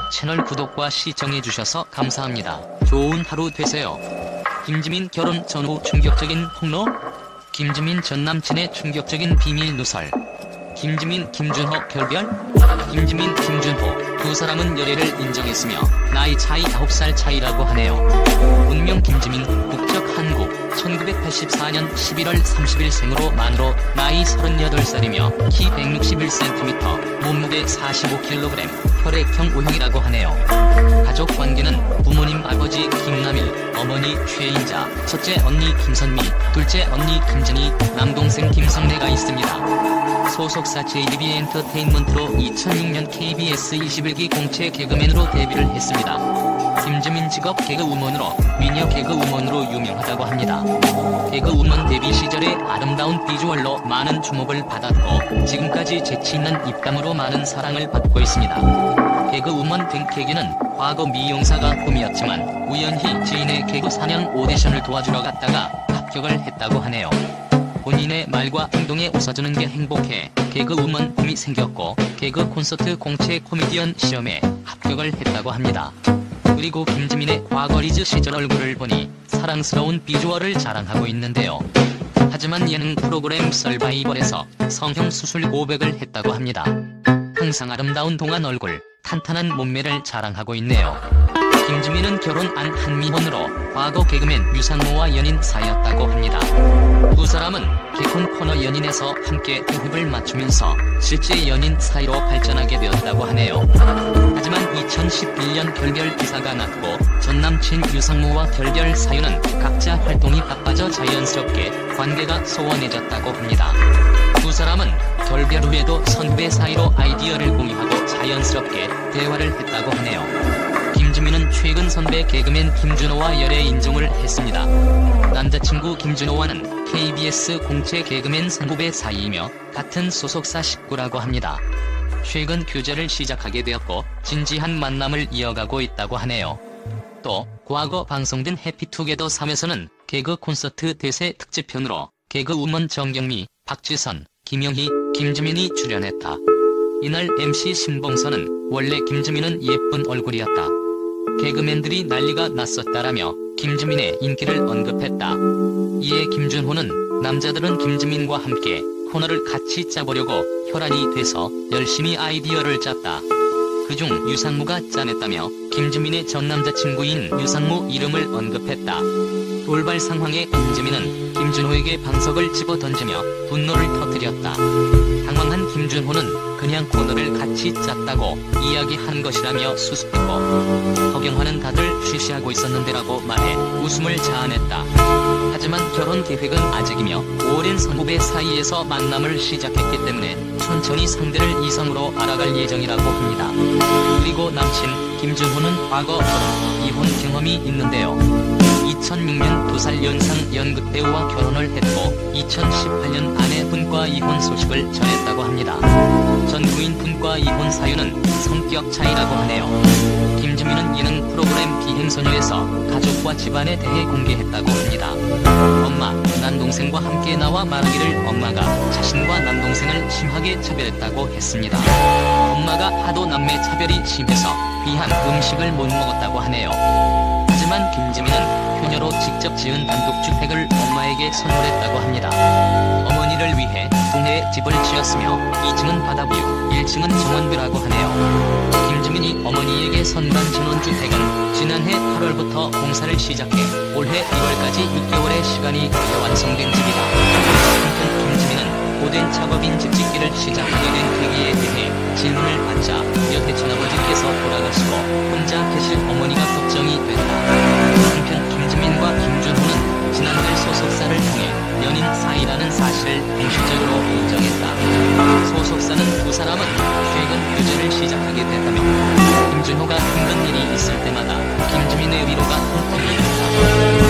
채널 구독과 시청해주셔서 감사합니다. 좋은 하루 되세요. 김지민 결혼 전후 충격적인 폭로? 김지민 전 남친의 충격적인 비밀 누설. 김지민, 김준호 결별? 김지민, 김준호 두 사람은 열애를 인정했으며 나이 차이 9살 차이라고 하네요. 본명 김지민, 국적 한국, 1984년 11월 30일 생으로 만으로 나이 38살이며 키 161cm, 몸무게 45kg, 혈액형 O형이라고 하네요. 가족 관계는 부모님 아버지 김남일, 어머니 최인자, 첫째 언니 김선미, 둘째 언니 김jenny, 남동생 김성래가 있습니다. 소속사 JTB 엔터테인먼트로 2006년 KBS 21기 공채 개그맨으로 데뷔를 했습니다. 김지민 직업 개그우먼으로, 미녀 개그우먼으로 유명하다고 합니다. 개그우먼 데뷔 시절에 아름다운 비주얼로 많은 주목을 받았고 지금까지 재치있는 입담으로 많은 사랑을 받고 있습니다. 개그우먼 된 계기는 과거 미용사가 꿈이었지만 우연히 지인의 개그 사냥 오디션을 도와주러 갔다가 합격을 했다고 하네요. 본인의 말과 행동에 웃어주는 게 행복해 개그우먼 꿈이 생겼고 개그 콘서트 공채 코미디언 시험에 합격을 했다고 합니다. 그리고 김지민의 과거 리즈 시절 얼굴을 보니 사랑스러운 비주얼을 자랑하고 있는데요. 하지만 예능 프로그램 서바이벌에서 성형 수술 고백을 했다고 합니다. 항상 아름다운 동안 얼굴, 탄탄한 몸매를 자랑하고 있네요. 김지민은 결혼 안 한미혼으로 과거 개그맨 유상무와 연인 사이였다고 합니다. 두 사람은 개콘 코너 연인에서 함께 호흡을 맞추면서 실제 연인 사이로 발전하게 되었다고 하네요. 하지만 2011년 결별 기사가 났고 전 남친 유상무와 결별 사유는 각자 활동이 바빠져 자연스럽게 관계가 소원해졌다고 합니다. 두 사람은 결별 후에도 선후배 사이로 아이디어를 공유하고 자연스럽게 대화를 했다고 하네요. 김지민은 최근 선배 개그맨 김준호와 열애 인정을 했습니다. 남자친구 김준호와는 KBS 공채 개그맨 선후배 사이이며 같은 소속사 식구라고 합니다. 최근 교제를 시작하게 되었고 진지한 만남을 이어가고 있다고 하네요. 또 과거 방송된 해피투게더 3에서는 개그 콘서트 대세 특집편으로 개그우먼 정경미, 박지선, 김영희, 김지민이 출연했다. 이날 MC 신봉선은 원래 김지민은 예쁜 얼굴이었다. 개그맨들이 난리가 났었다라며 김지민의 인기를 언급했다. 이에 김준호는 남자들은 김지민과 함께 코너를 같이 짜보려고 혈안이 돼서 열심히 아이디어를 짰다. 그중 유상무가 짜냈다며 김지민의 전 남자친구인 유상무 이름을 언급했다. 돌발 상황에 김지민은 김준호에게 방석을 집어던지며 분노를 터뜨렸다. 당황한 김준호는 그냥 코너를 같이 짰다고 이야기한 것이라며 수습했고 허경환은 다들 쉬쉬하고 있었는데라고 말해 웃음을 자아냈다. 하지만 결혼 계획은 아직이며 오랜 선후배 사이에서 만남을 시작했기 때문에 천천히 상대를 이성으로 알아갈 예정이라고 합니다. 그리고 남친 김준호는 과거 결혼, 이혼 경험이 있는데요. 2006년 2살 연상 연극 배우와 결혼을 했고 2018년 아내분과 이혼 소식을 전했다고 합니다. 전 부인분과 이혼 사유는 성격 차이라고 하네요. 김지민은 예능 프로그램 비행소녀에서 가족과 집안에 대해 공개했다고 합니다. 엄마, 남동생과 함께 나와 말하기를 엄마가 자신과 남동생을 심하게 차별했다고 했습니다. 엄마가 하도 남매 차별이 심해서 귀한 음식을 못 먹었다고 하네요. 하지만 김지민은 효녀로 직접 지은 단독주택을 엄마에게 선물했다고 합니다. 어머니를 위해 동해에 집을 지었으며 2층은 바다뷰, 1층은 정원뷰라고 하네요. 김지민이 어머니에게 선반 전원주택은 지난해 8월부터 공사를 시작해 올해 1월까지 6개월의 시간이 걸려 완성된 집이다. 한편 김지민은 고된 작업인 집 짓기를 시작하게 된 계기에 대해 질문을 받자 여태 전아버지께서 돌아가시고 혼자 계실 어머니가 걱정이 됐다. 한편 김지민과 김준호는 지난달 소속사를 통해 연인 사이라는 사실을 공식적으로 인정했다. 소속사는 두 사람은 최근 교제를 시작하게 됐다며 김준호가 힘든 일이 있을 때마다 김지민의 위로가 흠뻑이 됐다.